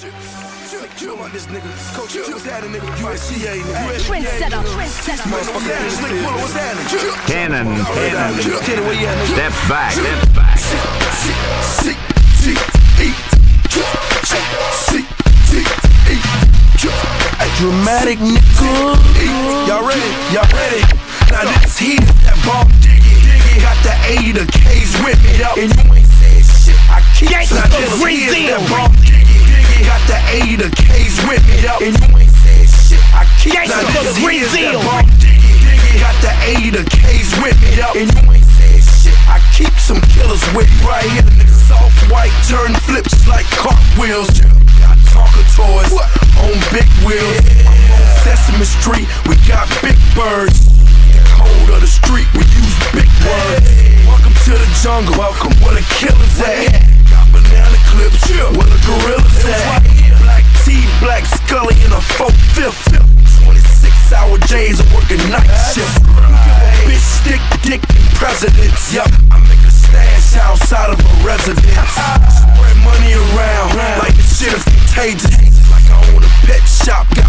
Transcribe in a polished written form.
Chill on this nigga. Coach, what's happening, nigga? USCA, nigga. Trendsetter. What's happening, Slick Puller? What's happening? Cannon. Cannon, where you at, nigga? Steps back. Dramatic nigga. Y'all ready? Y'all ready? Now this heat, that ball diggy. Got the A, the K's with me, and you ain't said shit. I keep now this heat, that ball diggy. Got the A, the K's with me, and you ain't said shit. I keep now this heat, that ball diggy. Got the A, the K's with me, and you ain't said shit. I keep some killers with me right here, nigga. Soft white, turn flips like cartwheels. Got talker toys on big wheels. Sesame Street, we got big birds. The code of the street, we use big words. Welcome to the jungle, welcome where the killers at. Got banana clips, where the gorillas at. Black tea, black Scully in a 4/5. 26-hour days of working night shift. Bitch, stick, dick, and presidents. Yup, I make a stash outside of a residence. Spread money around like the shit is contagious. Like I own a pet shop.